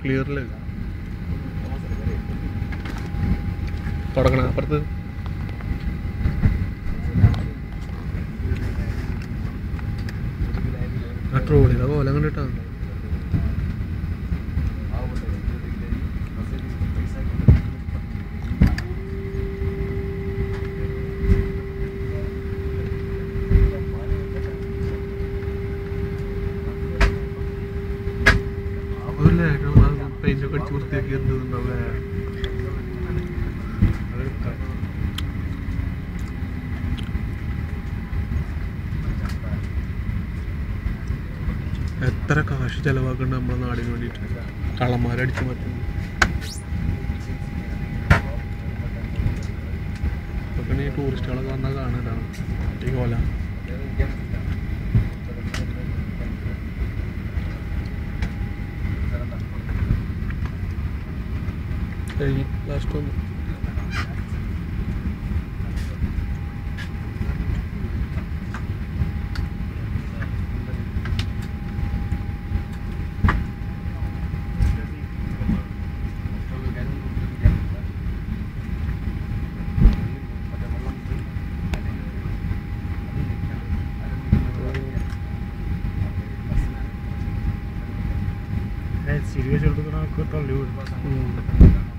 ക്ലിയറിൽ തുടങ്ങണം അപ്പുറത്ത്. ആ ട്രോളിയുടെ പോലെ കണ്ടിട്ടാ. പെയിന്റൊക്കെ അടിച്ച് വൃത്തിയാക്കി എന്തുണ്ടാവുക. എത്ര കാശ് ചെലവാക്കുന്നുണ്ട് നമ്മുടെ നാടിന് വേണ്ടിയിട്ട്. കള്ളന്മാരടിച്ചു മാറ്റുന്നു. ഇതൊക്കെ ഈ ടൂറിസ്റ്റുകളൊക്കെ വന്നാൽ കാണാനാണ് ഈ കോല. ലാസ്റ്റ് ഒന്ന് serious എടുത്ത് തള്ളി വിടും.